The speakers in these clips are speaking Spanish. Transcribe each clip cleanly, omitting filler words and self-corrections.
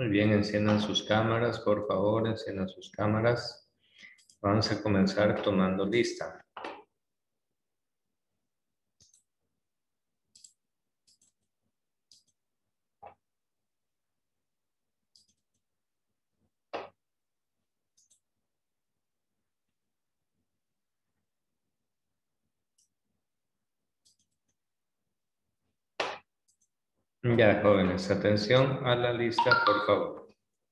Muy bien, enciendan sus cámaras, por favor, enciendan sus cámaras. Vamos a comenzar tomando lista. Ya, jóvenes, atención a la lista, por favor.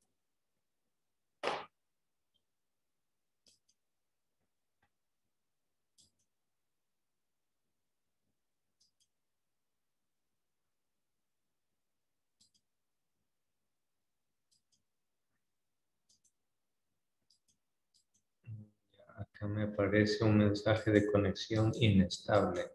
Acá me aparece un mensaje de conexión inestable.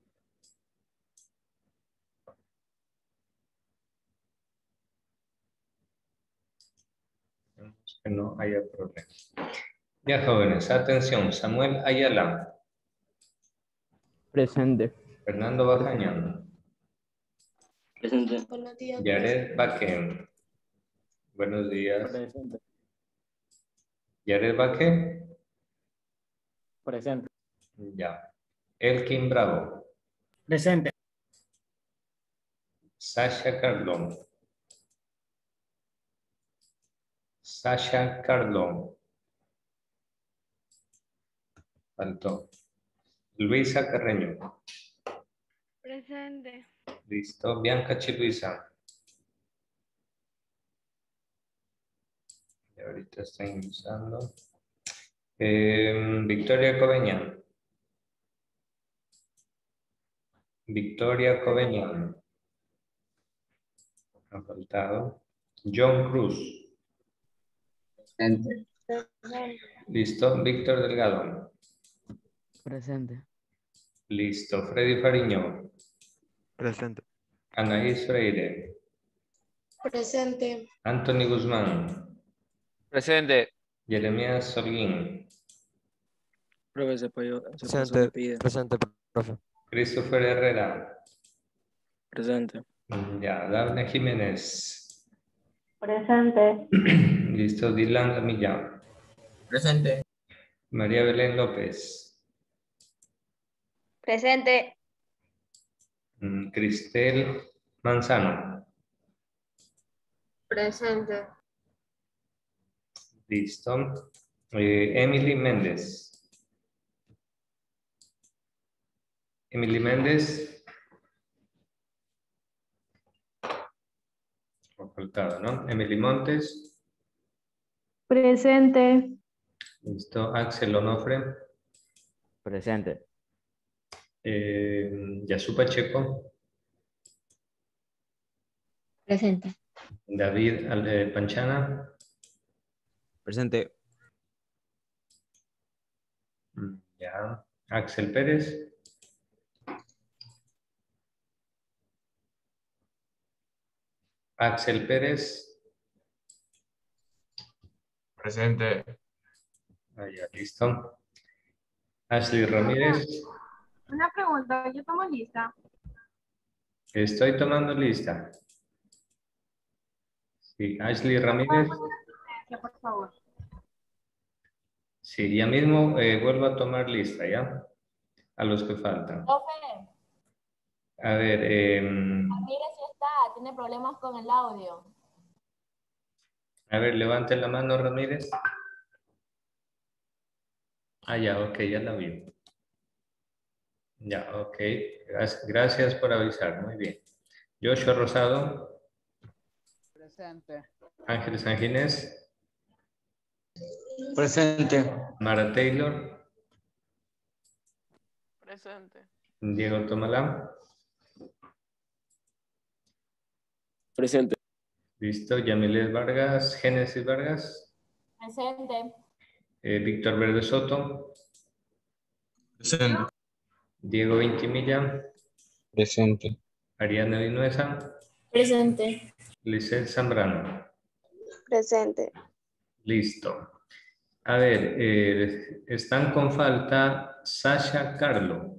Esperemos que no haya problema. Ya, jóvenes, atención. Samuel Ayala. Presente. Fernando Bajañón. Presente. Buenos días. Yared Baque. Buenos días. Presente. Yared Baque. Presente. Ya. Elkin Bravo. Presente. Sasha Cardón. Sasha Cardón. Faltó. Luisa Carreño. Presente. Listo. Bianca Chiluisa. Y ahorita está ingresando. Victoria Coveñán. Victoria Coveñán. Ha faltado. John Cruz. Presente. Listo. Víctor Delgado. Presente. Listo. Freddy Fariño. Presente. Anaís Freire. Presente. Anthony Guzmán. Presente. Jeremías Solguín. Profe, se pasó Presente. de pide. Presente, profe. Christopher Herrera. Presente. Ya. Dafne Jiménez. Presente. Listo. Dylan Lamilla. Presente. María Belén López. Presente. Cristel Manzano. Presente. Listo. Emily Méndez. Emily Méndez. Ha faltado, ¿no? Emily Montes. Presente. Listo. Axel Onofre. Presente. Yasu Pacheco. Presente. David Panchana. Presente. Ya. Axel Pérez. Axel Pérez. Presente. Ya, listo. Ashley Ramírez. Una pregunta, yo tomo lista. Estoy tomando lista. Sí, Ashley Ramírez. Por favor. Sí, ya mismo vuelvo a tomar lista, ¿ya? A los que faltan. Profe, A ver, mire si está, tiene problemas con el audio. a ver, levante la mano, Ramírez. Ah, ya, ok, ya la vi. Ya, ok. Gracias por avisar, muy bien. Joshua Rosado. Presente. Ángel Sanginés. Presente. Mara Taylor. Presente. Diego Tomalán. Presente. Listo. Yamilet Vargas. Génesis Vargas. Presente. Víctor Verde Soto. Presente. Diego Vintimilla. Presente. Ariana Vinuesa. Presente. Lisset Zambrano. Presente. Listo. A ver, están con falta Sasha Carlo.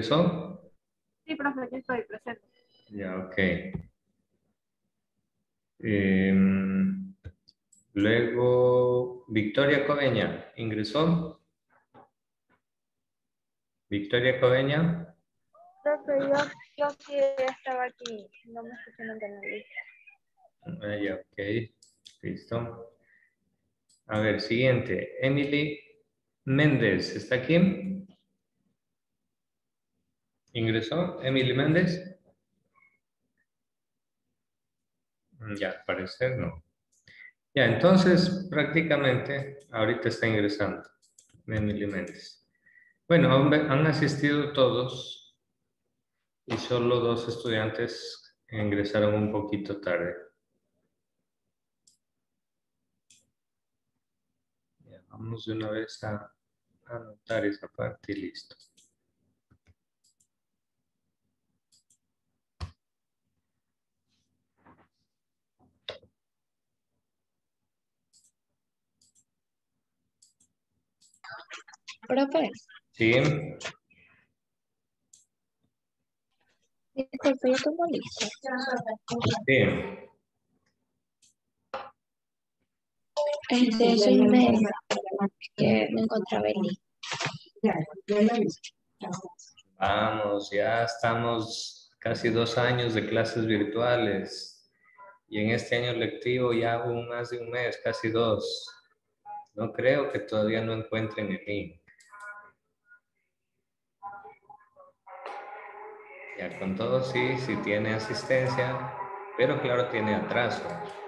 ¿Ingresó? Sí, profe, yo estoy presente. Ya, ok. Luego, Victoria Coveña, ¿ingresó? Victoria Coveña. Profe, yo sí estaba aquí, no me escuchan en la lista. Ah, ya, ok. Listo. A ver, siguiente. Emily Méndez, ¿está aquí? ¿Ingresó? Emily Méndez. Ya, al parecer no. Ya, entonces prácticamente ahorita está ingresando Emily Méndez. Bueno, han asistido todos y solo 2 estudiantes ingresaron un poquito tarde. Ya, vamos de una vez a anotar esa parte y listo. Profe, ¿Sí? disculpe, yo tomo lista. Sí. Soy Mel, que me encontraba en lista. Vamos, ya estamos casi 2 años de clases virtuales y en este año lectivo ya hubo más de un mes, casi 2. No creo que todavía no encuentren el link. Ya con todo sí tiene asistencia, pero claro tiene atraso.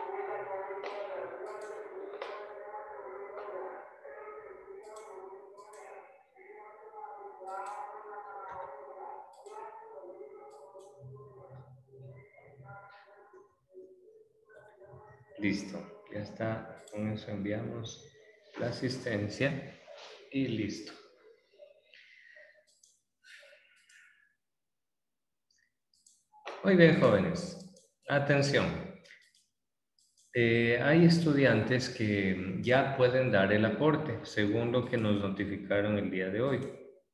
Listo, ya está, con eso enviamos la asistencia y listo. Muy bien, jóvenes, atención. Hay estudiantes que ya pueden dar el aporte, según lo que nos notificaron el día de hoy.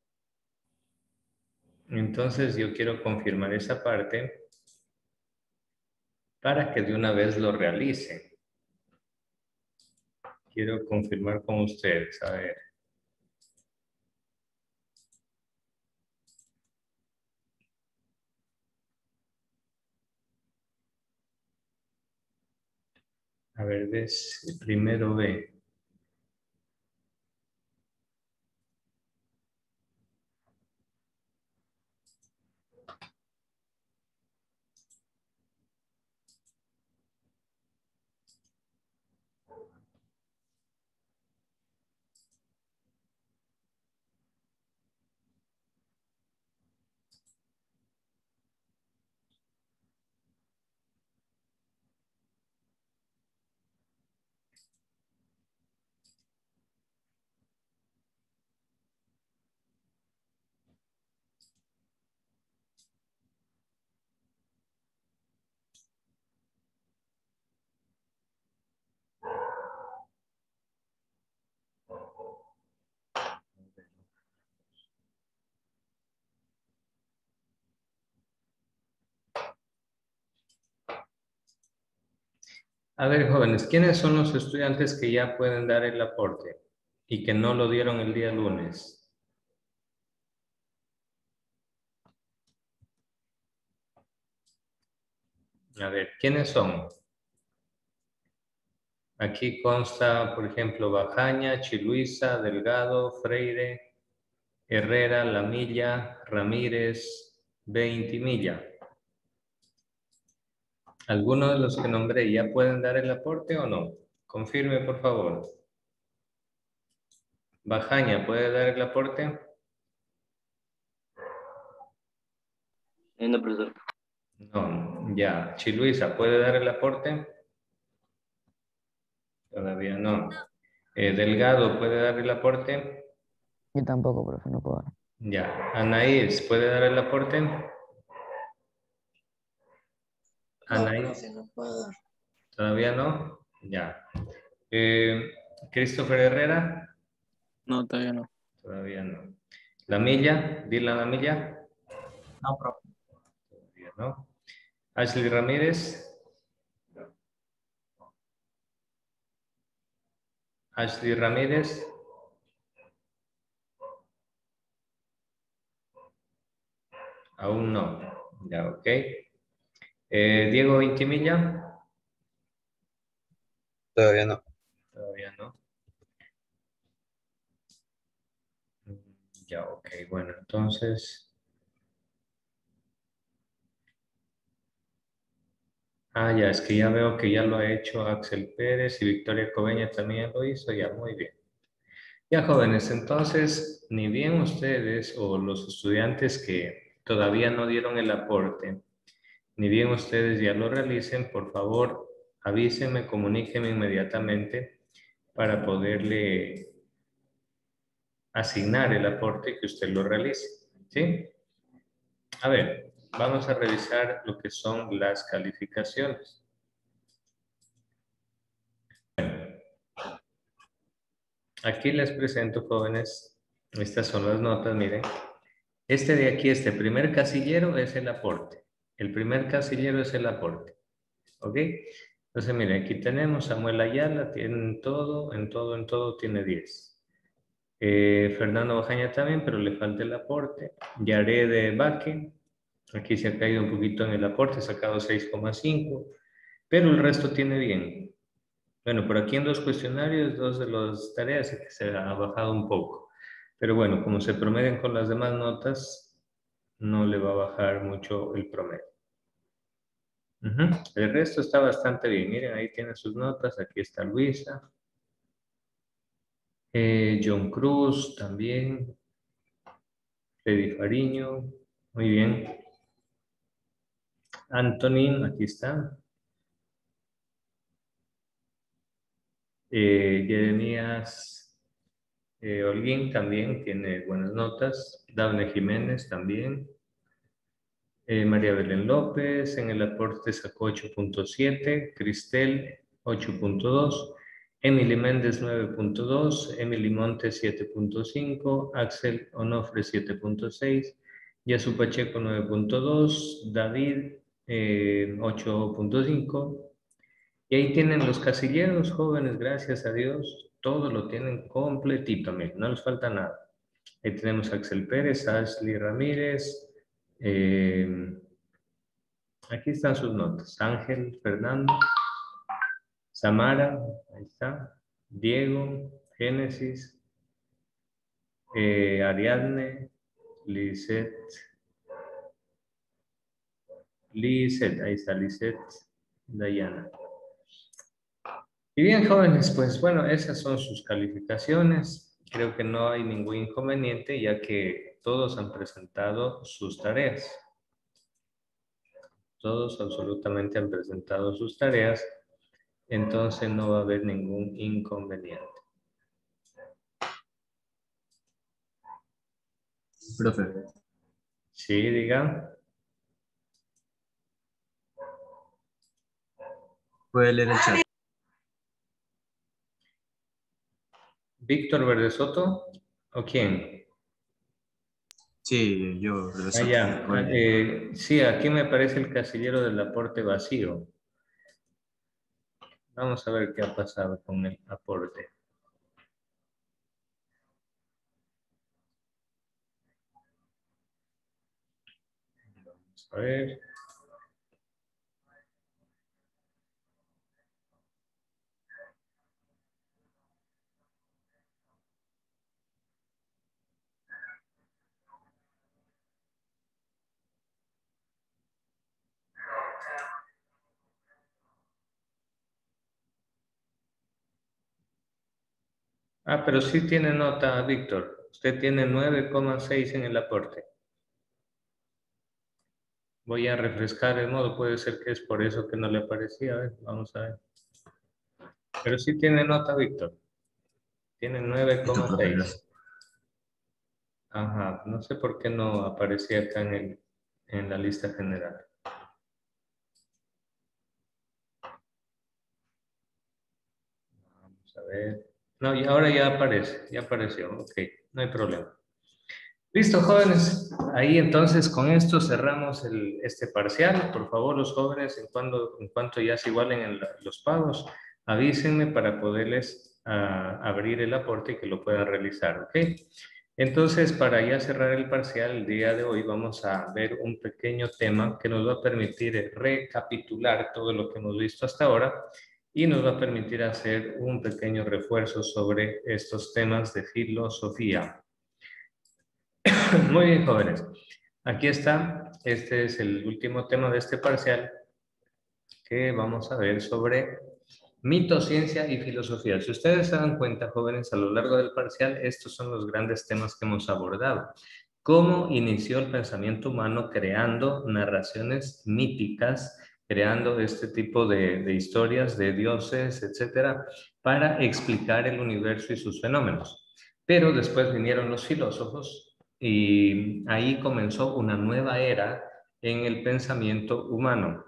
Entonces yo quiero confirmar esa parte para que de una vez lo realicen. Quiero confirmar con ustedes, a ver. A ver, primero ve. A ver, jóvenes, ¿quiénes son los estudiantes que ya pueden dar el aporte y que no lo dieron el día lunes? A ver, ¿quiénes son? Aquí consta, por ejemplo, Bajaña, Chiluisa, Delgado, Freire, Herrera, Lamilla, Ramírez, Veintimilla. ¿Alguno de los que nombré ya pueden dar el aporte o no? Confirme, por favor. Bajaña, ¿puede dar el aporte? No, profesor. No, ya. Chiluisa, ¿puede dar el aporte? Todavía no. Delgado, ¿puede dar el aporte? Yo tampoco, profe, no puedo. Ya. Anaís, ¿puede dar el aporte? Anaís. No puedo. ¿Todavía no? Ya. Christopher Herrera. No, todavía no. Todavía no. Lamilla, Dylan Lamilla. No, profe. Todavía no. Ashley Ramírez. Ashley Ramírez. Aún no. Ya, ok. Diego Intimilla. Todavía no. Todavía no. Ya, ok. Bueno, entonces... ya, es que ya veo que ya lo ha hecho Axel Pérez y Victoria Coveña también lo hizo. Ya, muy bien. Ya, jóvenes, entonces, ni bien ustedes o los estudiantes que todavía no dieron el aporte, ni bien ustedes ya lo realicen, por favor, avísenme, comuníquenme inmediatamente para poderle asignar el aporte que usted lo realice, ¿sí? A ver, vamos a revisar lo que son las calificaciones. Aquí les presento, jóvenes, estas son las notas, miren. Este de aquí, este primer casillero es el aporte. El primer casillero es el aporte. ¿Ok? Entonces, miren, aquí tenemos Samuel Ayala, tiene en todo tiene 10. Fernando Bajaña también, pero le falta el aporte. Yared Baque, aquí se ha caído un poquito en el aporte, ha sacado 6,5, pero el resto tiene bien. Bueno, por aquí en los cuestionarios, 2 de las tareas se ha bajado un poco. Pero bueno, como se promedian con las demás notas, no le va a bajar mucho el promedio. El resto está bastante bien. Miren, ahí tienen sus notas. Aquí está Luisa. John Cruz también. Freddy Fariño. Muy bien. Antonin, aquí está. Jeremías Holguín también tiene buenas notas. Daphne Jiménez también. María Belén López en el aporte sacó 8.7. Cristel 8.2. Emily Méndez 9.2. Emily Montes 7.5. Axel Onofre 7.6. Yasu Pacheco 9.2. David 8.5. Y ahí tienen los casilleros, jóvenes, gracias a Dios. Todo lo tienen completito, miren, no les falta nada. Ahí tenemos a Axel Pérez, a Ashley Ramírez. Aquí están sus notas. Ángel, Fernando, Samara, ahí está. Diego, Génesis, Ariadne, Lisette, ahí está Lisette, Dayana. Y bien, jóvenes, pues bueno, esas son sus calificaciones. Creo que no hay ningún inconveniente ya que todos han presentado sus tareas. Todos absolutamente han presentado sus tareas, entonces no va a haber ningún inconveniente. Profe, Sí, diga. ¿puede leer el chat? ¿Víctor Verde Soto? ¿O quién? Sí, yo. Ya. Sí, aquí me aparece el casillero del aporte vacío. Vamos a ver qué ha pasado con el aporte. Vamos a ver. Pero sí tiene nota, Víctor. Usted tiene 9,6 en el aporte. Voy a refrescar el modo. Puede ser que es por eso que no le aparecía. A ver, vamos a ver. Pero sí tiene nota, Víctor. Tiene 9,6. Ajá, no sé por qué no aparecía acá en la lista general. Vamos a ver. No, y ahora ya aparece, ya apareció. Ok, no hay problema. Listo, jóvenes. Ahí entonces con esto cerramos este parcial. Por favor, los jóvenes, en cuanto ya se igualen los pagos, avísenme para poderles abrir el aporte y que lo puedan realizar, ¿ok? Entonces, para ya cerrar el parcial, el día de hoy vamos a ver un pequeño tema que nos va a permitir recapitular todo lo que hemos visto hasta ahora y nos va a permitir hacer un pequeño refuerzo sobre estos temas de filosofía. Muy bien, jóvenes. Aquí está. Este es el último tema de este parcial que vamos a ver sobre mito, ciencia y filosofía. Si ustedes se dan cuenta, jóvenes, a lo largo del parcial, estos son los grandes temas que hemos abordado. Cómo inició el pensamiento humano creando narraciones míticas, creando este tipo de historias de dioses, etcétera, para explicar el universo y sus fenómenos. Pero después vinieron los filósofos y ahí comenzó una nueva era en el pensamiento humano,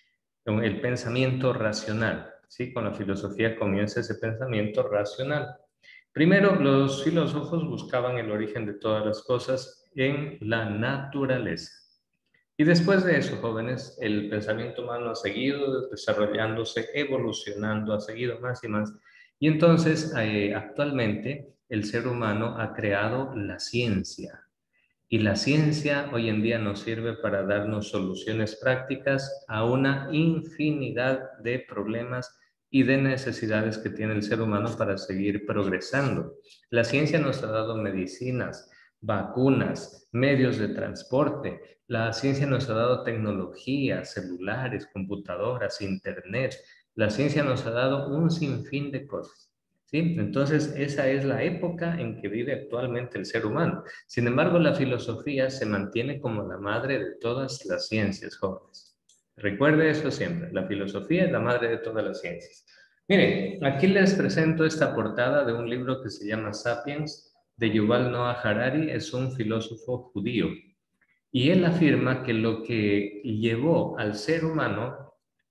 el pensamiento racional. ¿Sí? Con la filosofía comienza ese pensamiento racional. Primero, los filósofos buscaban el origen de todas las cosas en la naturaleza. Y después de eso, jóvenes, el pensamiento humano ha seguido desarrollándose, evolucionando, ha seguido más y más. Y entonces, actualmente, el ser humano ha creado la ciencia. Y la ciencia hoy en día nos sirve para darnos soluciones prácticas a una infinidad de problemas y de necesidades que tiene el ser humano para seguir progresando. La ciencia nos ha dado medicinas, vacunas, medios de transporte. La ciencia nos ha dado tecnología, celulares, computadoras, internet. La ciencia nos ha dado un sinfín de cosas. ¿Sí? Entonces, esa es la época en que vive actualmente el ser humano. Sin embargo, la filosofía se mantiene como la madre de todas las ciencias, jóvenes. Recuerde eso siempre, la filosofía es la madre de todas las ciencias. Miren, aquí les presento esta portada de un libro que se llama Sapiens, de Yuval Noah Harari, es un filósofo judío. Y él afirma que lo que llevó al ser humano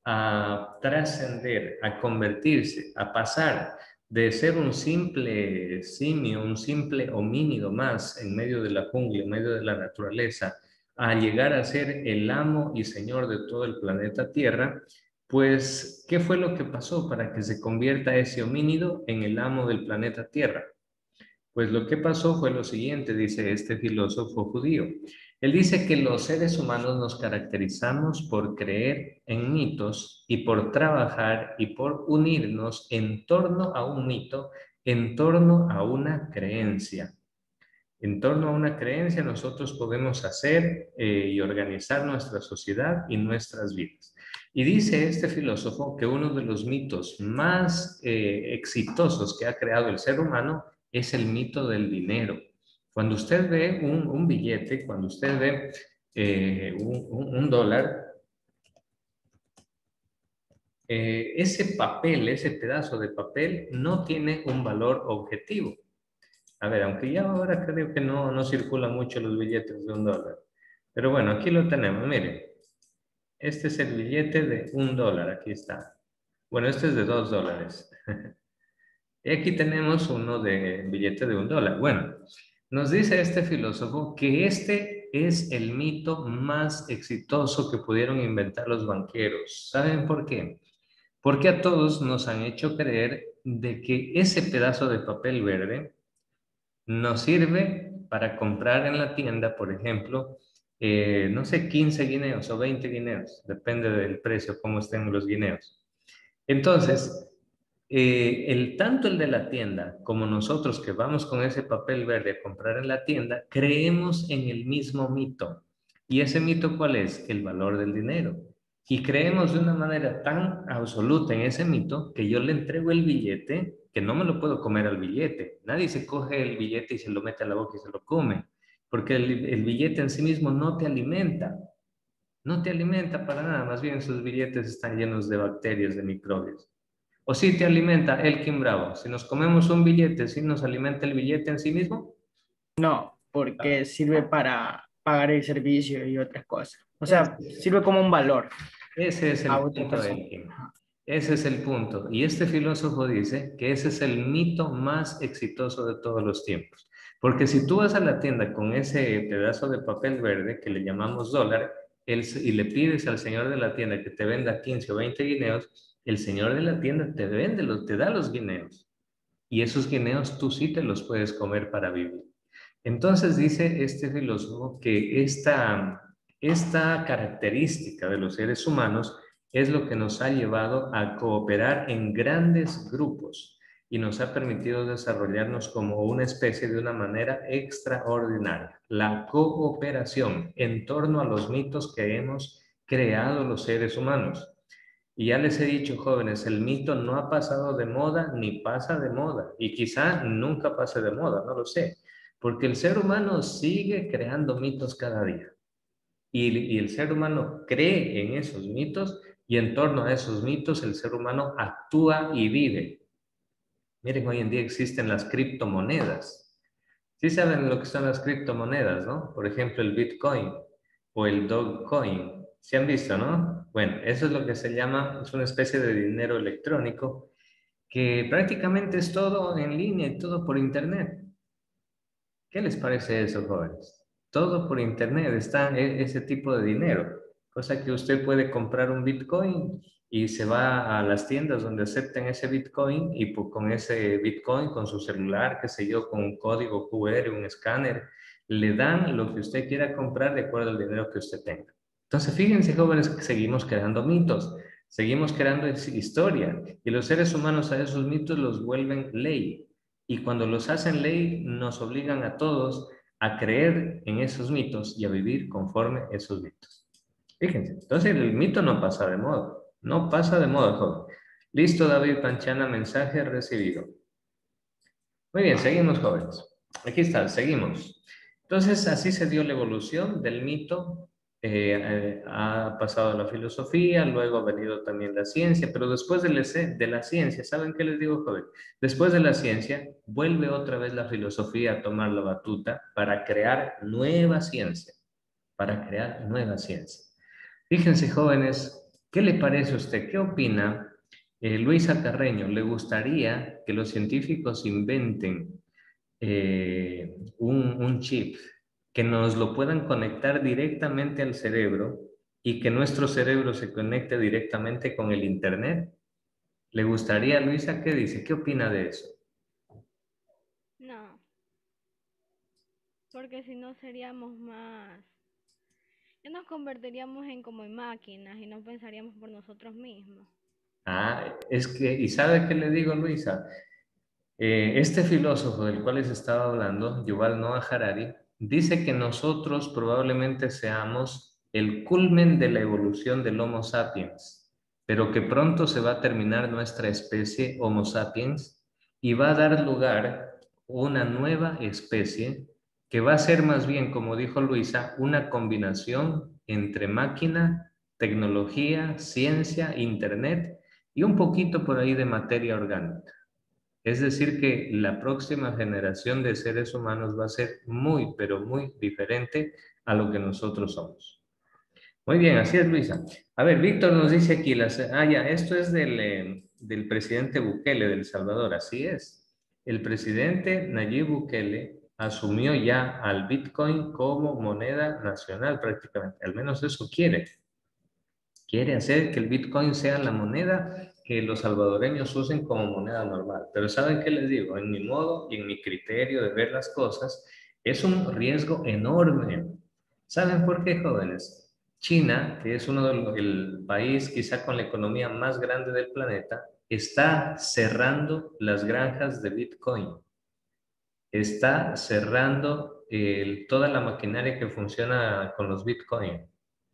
a trascender, a convertirse, a pasar de ser un simple simio, un simple homínido más en medio de la jungla, en medio de la naturaleza, a llegar a ser el amo y señor de todo el planeta Tierra, pues, ¿qué fue lo que pasó para que se convierta ese homínido en el amo del planeta Tierra? Pues lo que pasó fue lo siguiente, dice este filósofo judío. Él dice que los seres humanos nos caracterizamos por creer en mitos y por trabajar y por unirnos en torno a un mito, en torno a una creencia. En torno a una creencia nosotros podemos hacer y organizar nuestra sociedad y nuestras vidas. Y dice este filósofo que uno de los mitos más exitosos que ha creado el ser humano es el mito del dinero. Cuando usted ve un billete, cuando usted ve un dólar, ese papel, ese pedazo de papel no tiene un valor objetivo. A ver, aunque ya ahora creo que no circulan mucho los billetes de $1. Pero bueno, aquí lo tenemos, miren. Este es el billete de $1, aquí está. Bueno, este es de $2. Y aquí tenemos uno de billete de $1. Bueno, nos dice este filósofo que este es el mito más exitoso que pudieron inventar los banqueros. ¿Saben por qué? Porque a todos nos han hecho creer de que ese pedazo de papel verde nos sirve para comprar en la tienda, por ejemplo, no sé, 15 guineos o 20 guineos, depende del precio, cómo estén los guineos. Entonces, tanto el de la tienda como nosotros que vamos con ese papel verde a comprar en la tienda, creemos en el mismo mito. ¿Y ese mito cuál es? El valor del dinero. Y creemos de una manera tan absoluta en ese mito que yo le entrego el billete, que no me lo puedo comer al billete. Nadie se coge el billete y se lo mete a la boca y se lo come, porque el billete en sí mismo no te alimenta. No te alimenta para nada, más bien sus billetes están llenos de bacterias, de microbios. O sí te alimenta Elkin Bravo. Si nos comemos un billete, ¿sí nos alimenta el billete en sí mismo? No, porque sirve para pagar el servicio y otras cosas. O sea, sirve como un valor Ese es el a otra punto, persona. Elkin. Ese es el punto. Y este filósofo dice que ese es el mito más exitoso de todos los tiempos. Porque si tú vas a la tienda con ese pedazo de papel verde que le llamamos dólar y le pides al señor de la tienda que te venda 15 o 20 guineos, el señor de la tienda te vende, te da los guineos. Y esos guineos tú sí te los puedes comer para vivir. Entonces dice este filósofo que esta característica de los seres humanos es lo que nos ha llevado a cooperar en grandes grupos y nos ha permitido desarrollarnos como una especie de una manera extraordinaria. La cooperación en torno a los mitos que hemos creado los seres humanos. Y ya les he dicho, jóvenes, el mito no ha pasado de moda ni pasa de moda. Y quizá nunca pase de moda, no lo sé. Porque el ser humano sigue creando mitos cada día. Y el ser humano cree en esos mitos y en torno a esos mitos el ser humano actúa y vive. Miren, hoy en día existen las criptomonedas. Sí saben lo que son las criptomonedas, ¿no? Por ejemplo, el Bitcoin o el Dogecoin. ¿Se han visto, no? Bueno, eso es lo que se llama, es una especie de dinero electrónico que prácticamente es todo en línea y todo por internet. ¿Qué les parece eso, jóvenes? Todo por internet está ese tipo de dinero, cosa que usted puede comprar un Bitcoin y se va a las tiendas donde acepten ese Bitcoin y pues, con ese Bitcoin, con su celular, qué sé yo, con un código QR, un escáner, le dan lo que usted quiera comprar de acuerdo al dinero que usted tenga. Entonces, fíjense, jóvenes, que seguimos creando mitos, seguimos creando historia y los seres humanos a esos mitos los vuelven ley. Y cuando los hacen ley, nos obligan a todos a creer en esos mitos y a vivir conforme esos mitos. Fíjense, entonces el mito no pasa de moda. No pasa de moda, joven. Listo, David Panchana, mensaje recibido. Muy bien, seguimos, jóvenes. Aquí está, seguimos. Entonces, así se dio la evolución del mito. Ha pasado a la filosofía, luego ha venido también la ciencia, pero después de la ciencia, ¿saben qué les digo, joven? Después de la ciencia, vuelve otra vez la filosofía a tomar la batuta para crear nueva ciencia, Fíjense, jóvenes, ¿qué le parece a usted? ¿Qué opina Luisa Carreño? ¿Le gustaría que los científicos inventen un chip que nos lo puedan conectar directamente al cerebro y que nuestro cerebro se conecte directamente con el internet? ¿Le gustaría, Luisa? ¿Qué dice? ¿Qué opina de eso? No, porque si no seríamos más, ya nos convertiríamos en como en máquinas y no pensaríamos por nosotros mismos. Ah, es que, ¿y sabe qué le digo, Luisa? Este filósofo del cual les estaba hablando, Yuval Noah Harari, dice que nosotros probablemente seamos el culmen de la evolución del Homo sapiens, pero que pronto se va a terminar nuestra especie Homo sapiens y va a dar lugar a una nueva especie que va a ser más bien, como dijo Luisa, una combinación entre máquina, tecnología, ciencia, internet y un poquito por ahí de materia orgánica. Es decir, que la próxima generación de seres humanos va a ser muy, pero muy diferente a lo que nosotros somos. Muy bien, así es, Luisa. A ver, Víctor nos dice aquí, ya, esto es del presidente Bukele de El Salvador, así es. El presidente Nayib Bukele asumió ya al Bitcoin como moneda nacional prácticamente, al menos eso quiere. Quiere hacer que el Bitcoin sea la moneda que los salvadoreños usen como moneda normal. Pero ¿saben qué les digo? En mi modo y en mi criterio de ver las cosas, es un riesgo enorme. ¿Saben por qué, jóvenes? China, que es el país quizá con la economía más grande del planeta, está cerrando las granjas de Bitcoin. Está cerrando toda la maquinaria que funciona con los Bitcoin.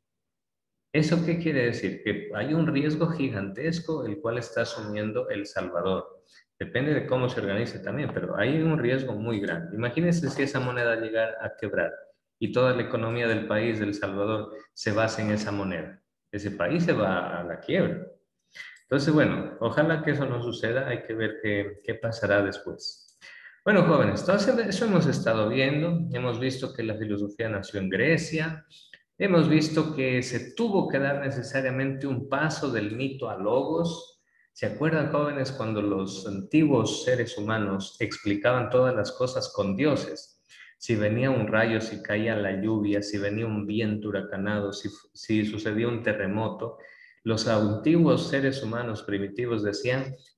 ¿Eso qué quiere decir? Que hay un riesgo gigantesco el cual está asumiendo El Salvador. Depende de cómo se organice también, pero hay un riesgo muy grande. Imagínense si esa moneda llegara a quebrar y toda la economía del país, de El Salvador, se basa en esa moneda. Ese país se va a la quiebra. Entonces, bueno, ojalá que eso no suceda. Hay que ver qué pasará después. Bueno, jóvenes, entonces eso hemos estado viendo. Hemos visto que la filosofía nació en Grecia. Hemos visto que se tuvo que dar necesariamente un paso del mito a logos. ¿Se acuerdan, jóvenes, cuando los antiguos seres humanos explicaban todas las cosas con dioses? Si venía un rayo, si caía la lluvia, si venía un viento huracanado, si sucedía un terremoto, los antiguos seres humanos primitivos decían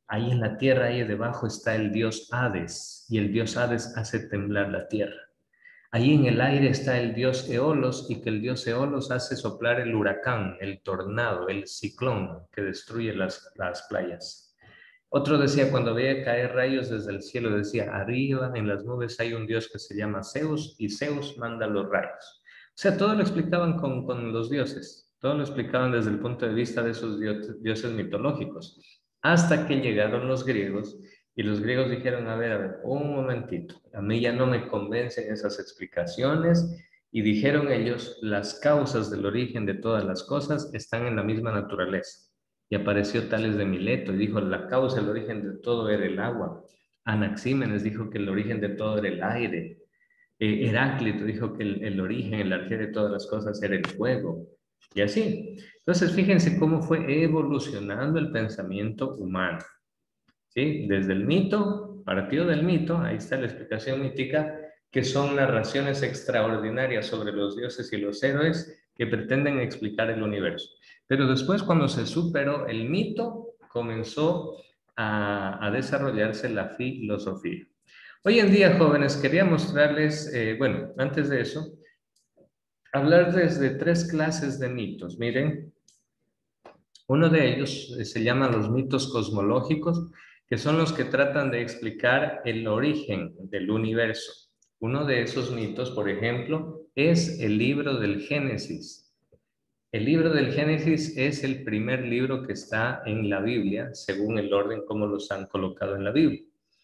Ahí en la tierra, ahí debajo está el dios Hades, y el dios Hades hace temblar la tierra. Ahí en el aire está el dios Eolos, y que el dios Eolos hace soplar el huracán, el tornado, el ciclón que destruye las playas. Otro decía, cuando veía caer rayos desde el cielo, decía, arriba en las nubes hay un dios que se llama Zeus, y Zeus manda los rayos. O sea, todo lo explicaban con los dioses, todo lo explicaban desde el punto de vista de esos dioses mitológicos, hasta que llegaron los griegos, y los griegos dijeron, a ver, un momentito, a mí ya no me convencen esas explicaciones, y dijeron ellos, las causas del origen de todas las cosas están en la misma naturaleza. Y apareció Tales de Mileto y dijo, la causa, el origen de todo era el agua. Anaxímenes dijo que el origen de todo era el aire. Heráclito dijo que el origen, el arjé de todas las cosas era el fuego. Y así. Entonces, fíjense cómo fue evolucionando el pensamiento humano. ¿Sí? Desde el mito, partió del mito, ahí está la explicación mítica, que son narraciones extraordinarias sobre los dioses y los héroes que pretenden explicar el universo. Pero después, cuando se superó el mito, comenzó a desarrollarse la filosofía. Hoy en día, jóvenes, quería mostrarles, bueno, antes de eso, hablarles de 3 clases de mitos. Miren, uno de ellos se llama los mitos cosmológicos, que son los que tratan de explicar el origen del universo. Uno de esos mitos, por ejemplo, es el libro del Génesis. El libro del Génesis es el primer libro que está en la Biblia, según el orden como los han colocado en la Biblia.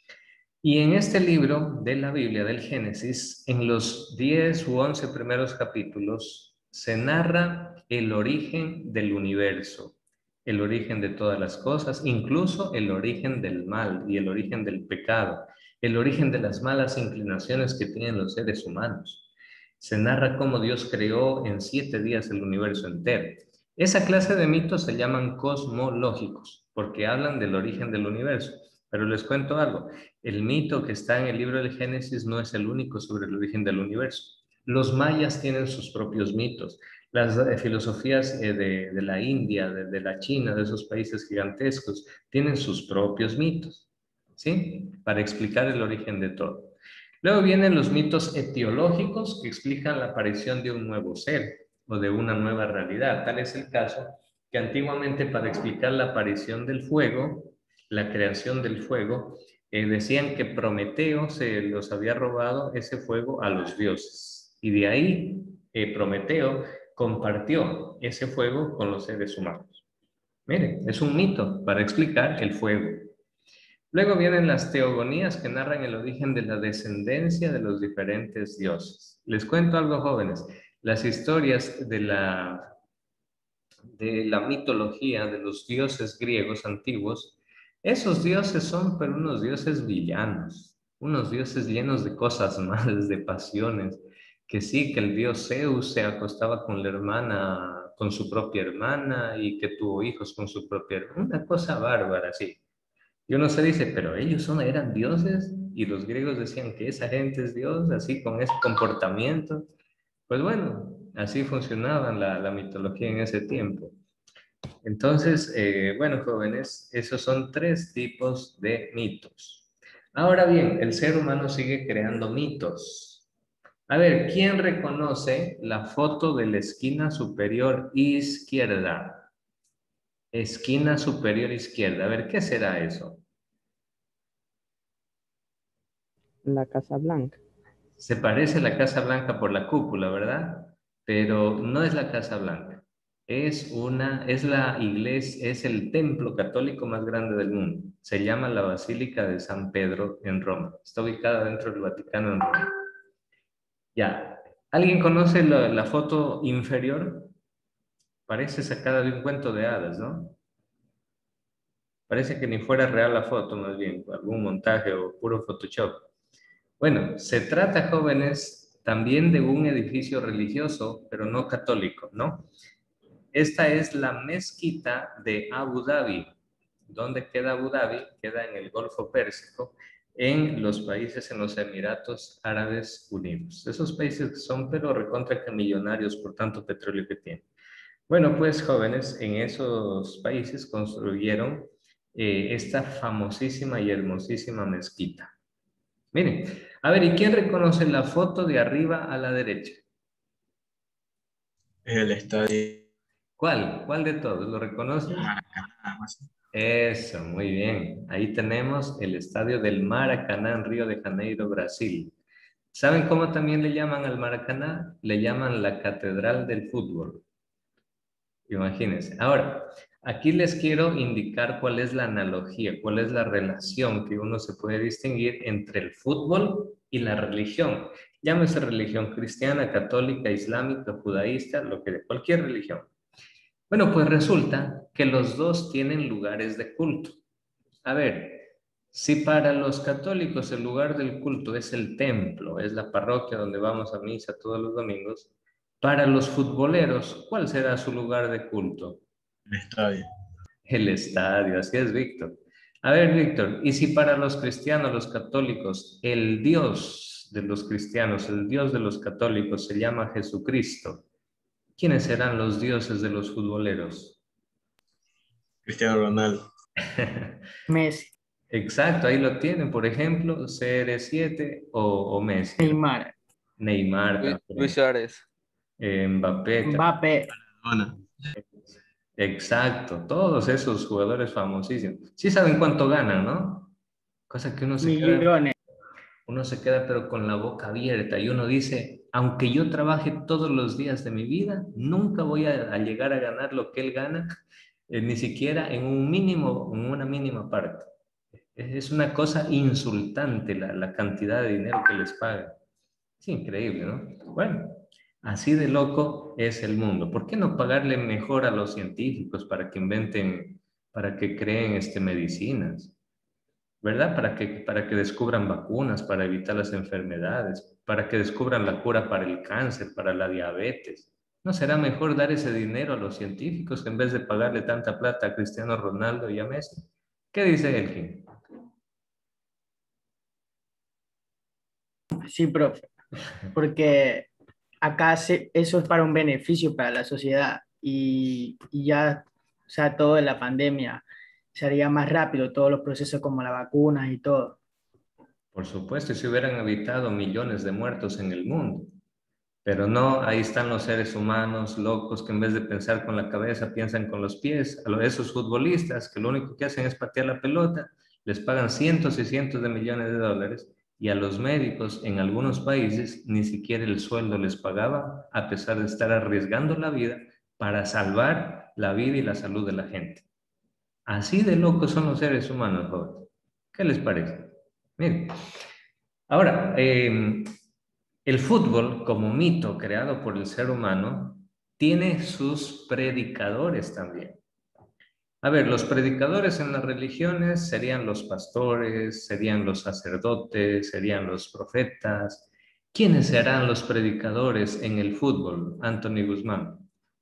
Y en este libro de la Biblia del Génesis, en los 10 u 11 primeros capítulos, se narra el origen del universo, el origen de todas las cosas, incluso el origen del mal y el origen del pecado, el origen de las malas inclinaciones que tienen los seres humanos. Se narra cómo Dios creó en 7 días el universo entero. Esa clase de mitos se llaman cosmológicos, porque hablan del origen del universo. Pero les cuento algo, el mito que está en el libro del Génesis no es el único sobre el origen del universo. Los mayas tienen sus propios mitos. Las filosofías de la India, de la China, de esos países gigantescos, tienen sus propios mitos, ¿sí? Para explicar el origen de todo. Luego vienen los mitos etiológicos que explican la aparición de un nuevo ser o de una nueva realidad. Tal es el caso que antiguamente para explicar la aparición del fuego, la creación del fuego, decían que Prometeo se los había robado ese fuego a los dioses. Y de ahí Prometeo compartió ese fuego con los seres humanos. Miren, es un mito para explicar el fuego. Luego vienen las teogonías que narran el origen de la descendencia de los diferentes dioses. Les cuento algo, jóvenes. Las historias de la mitología de los dioses griegos antiguos, esos dioses son pero unos dioses villanos, unos dioses llenos de cosas malas, de pasiones, que sí, que el dios Zeus se acostaba con la hermana, con su propia hermana y que tuvo hijos con su propia hermana, una cosa bárbara, sí. Y uno se dice, pero ellos eran dioses y los griegos decían que esa gente es dios, así con ese comportamiento. Pues bueno, así funcionaba la mitología en ese tiempo. Entonces, bueno, jóvenes, esos son 3 tipos de mitos. Ahora bien, el ser humano sigue creando mitos. A ver, ¿quién reconoce la foto de la esquina superior izquierda? Esquina superior izquierda. A ver, ¿qué será eso? La Casa Blanca. Se parece a la Casa Blanca por la cúpula, ¿verdad? Pero no es la Casa Blanca. Es la iglesia, es el templo católico más grande del mundo. Se llama la Basílica de San Pedro en Roma. Está ubicada dentro del Vaticano en Roma. Ya. ¿Alguien conoce la foto inferior? Parece sacada de un cuento de hadas, ¿no? Parece que ni fuera real la foto, más bien, algún montaje o puro Photoshop. Bueno, se trata, jóvenes, también de un edificio religioso, pero no católico, ¿no? Esta es la mezquita de Abu Dhabi. ¿Dónde queda Abu Dhabi? Queda en el Golfo Pérsico, en los países, en los Emiratos Árabes Unidos. Esos países que son, pero recontra que millonarios por tanto petróleo que tienen. Bueno, pues, jóvenes, en esos países construyeron esta famosísima y hermosísima mezquita. Miren, a ver, ¿y quién reconoce la foto de arriba a la derecha? El estadio. ¿Cuál? ¿Cuál de todos? ¿Lo reconoce? Maracaná, más. Eso, muy bien. Ahí tenemos el estadio del Maracaná en Río de Janeiro, Brasil. ¿Saben cómo también le llaman al Maracaná? Le llaman la Catedral del Fútbol. Imagínense. Ahora, aquí les quiero indicar cuál es la analogía, cuál es la relación que uno se puede distinguir entre el fútbol y la religión. Llámese religión cristiana, católica, islámica, judaísta, lo que de cualquier religión. Bueno, pues resulta que los dos tienen lugares de culto. A ver, si para los católicos el lugar del culto es el templo, es la parroquia donde vamos a misa todos los domingos, para los futboleros, ¿cuál será su lugar de culto? El estadio. El estadio, así es, Víctor. A ver, Víctor, ¿y si para los cristianos, los católicos, el Dios de los cristianos, el Dios de los católicos se llama Jesucristo? ¿Quiénes serán los dioses de los futboleros? Cristiano Ronaldo. Messi, Exacto, ahí lo tienen, por ejemplo, CR7 o Messi. Neymar, Neymar también. Luis Suárez. Mbappé. Mbappé, Maradona. Exacto, todos esos jugadores famosísimos. Sí saben cuánto ganan, ¿no? Cosa que uno se queda, millones. pero con la boca abierta y uno dice, aunque yo trabaje todos los días de mi vida, nunca voy a llegar a ganar lo que él gana, ni siquiera en un mínimo, en una mínima parte. Es una cosa insultante la cantidad de dinero que les pagan. Es increíble, ¿no? Bueno, así de loco es el mundo. ¿Por qué no pagarle mejor a los científicos para que inventen, para que creen medicinas? ¿Verdad? Para que descubran vacunas, para evitar las enfermedades, para que descubran la cura para el cáncer, para la diabetes. ¿No será mejor dar ese dinero a los científicos en vez de pagarle tanta plata a Cristiano Ronaldo y a Messi? ¿Qué dice Elgin? Sí, profe. Porque acá eso es para un beneficio para la sociedad y ya, o sea, todo de la pandemia se haría más rápido, todos los procesos como las vacunas y todo. Por supuesto, si hubieran evitado millones de muertos en el mundo. Pero no, ahí están los seres humanos locos que en vez de pensar con la cabeza piensan con los pies. A esos futbolistas que lo único que hacen es patear la pelota, les pagan cientos y cientos de millones de dólares y a los médicos en algunos países ni siquiera el sueldo les pagaba a pesar de estar arriesgando la vida para salvar la vida y la salud de la gente. Así de locos son los seres humanos, jóvenes. ¿Qué les parece? Miren, ahora, el fútbol, como mito creado por el ser humano, tiene sus predicadores también. A ver, los predicadores en las religiones serían los pastores, serían los sacerdotes, serían los profetas. ¿Quiénes serán los predicadores en el fútbol, Anthony Guzmán?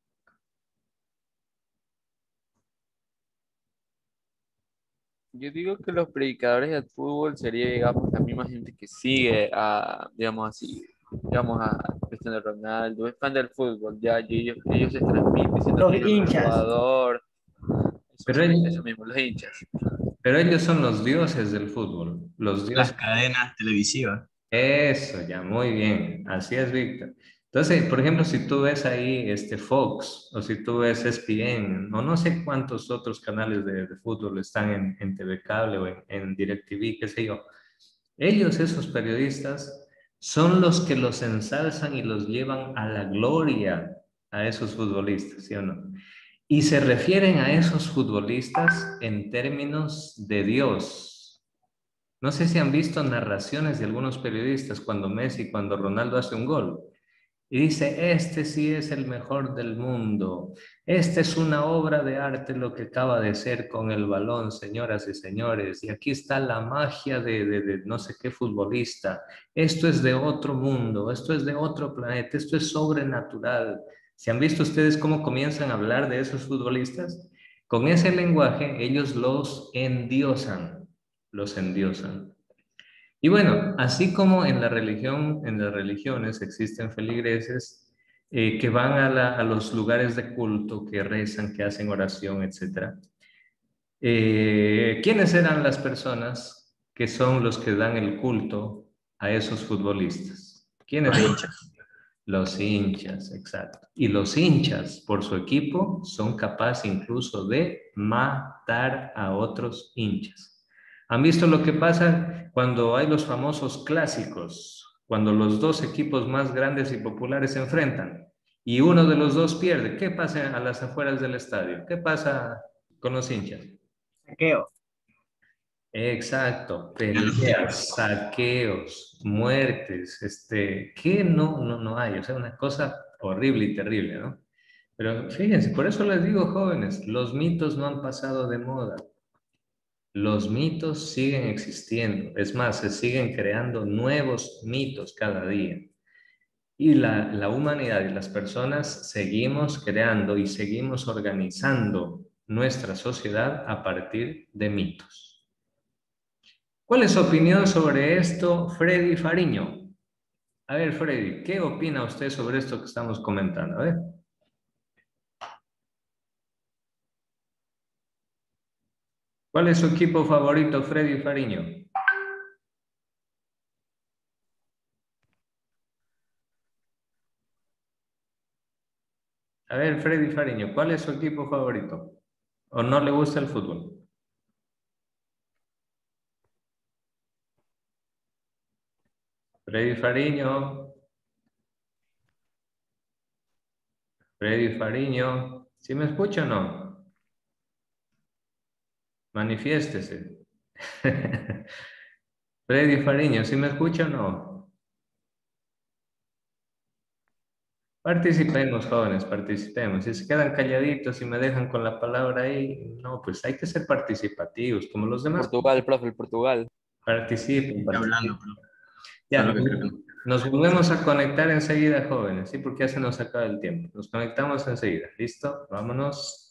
Yo digo que los predicadores del fútbol sería, digamos, la misma gente que sigue a, digamos así, digamos a Cristiano Ronaldo, es fan del fútbol, ya, y ellos se transmiten diciendo Los que es el hinchas. jugador, Pero eso mismo, los hinchas. Pero ellos son los dioses del fútbol, los Las dioses. cadenas televisivas. Eso, ya, muy bien. Así es, Víctor. Entonces, por ejemplo, si tú ves ahí Fox, o si tú ves ESPN, o no sé cuántos otros canales de fútbol están en TV Cable o en DirecTV, qué sé yo. Ellos, esos periodistas, son los que los ensalzan y los llevan a la gloria a esos futbolistas, ¿sí o no? Y se refieren a esos futbolistas en términos de Dios. No sé si han visto narraciones de algunos periodistas cuando Messi, cuando Ronaldo hace un gol. Y dice, este sí es el mejor del mundo. Esta es una obra de arte lo que acaba de ser con el balón, señoras y señores. Y aquí está la magia de no sé qué futbolista. Esto es de otro mundo, esto es de otro planeta, esto es sobrenatural. ¿Se han visto ustedes cómo comienzan a hablar de esos futbolistas? Con ese lenguaje ellos los endiosan, los endiosan. Y bueno, así como en la religión, en las religiones existen feligreses que van a los lugares de culto, que rezan, que hacen oración, etc. ¿Quiénes eran las personas que son los que dan el culto a esos futbolistas? ¿Quiénes Los son? hinchas. Los hinchas, exacto. Y los hinchas, por su equipo, son capaces incluso de matar a otros hinchas. ¿Han visto lo que pasa cuando hay los famosos clásicos? Cuando los dos equipos más grandes y populares se enfrentan y uno de los dos pierde. ¿Qué pasa a las afueras del estadio? ¿Qué pasa con los hinchas? Saqueo. Exacto, peleas, saqueos, muertes, que no hay, o sea, una cosa horrible y terrible, ¿no? Pero fíjense, por eso les digo, jóvenes, los mitos no han pasado de moda. Los mitos siguen existiendo, es más, se siguen creando nuevos mitos cada día. Y la humanidad y las personas seguimos creando y seguimos organizando nuestra sociedad a partir de mitos. ¿Cuál es su opinión sobre esto, Freddy Fariño? A ver, Freddy, ¿qué opina usted sobre esto que estamos comentando? A ver. ¿Cuál es su equipo favorito, Freddy Fariño? A ver, Freddy Fariño, ¿cuál es su equipo favorito? ¿O no le gusta el fútbol? Freddy Fariño. Freddy Fariño. ¿Sí me escucha o no? Manifiéstese. Freddy Fariño, ¿sí me escucha o no? Participemos, jóvenes, participemos. Si se quedan calladitos y me dejan con la palabra ahí, no, pues hay que ser participativos, como los demás. Portugal, profe, el Portugal. Participen, Estoy hablando, participen. pero Ya, solo que creo que no. nos volvemos a conectar enseguida, jóvenes, ¿sí? Porque ya se nos acaba el tiempo. Nos conectamos enseguida. ¿Listo? Vámonos.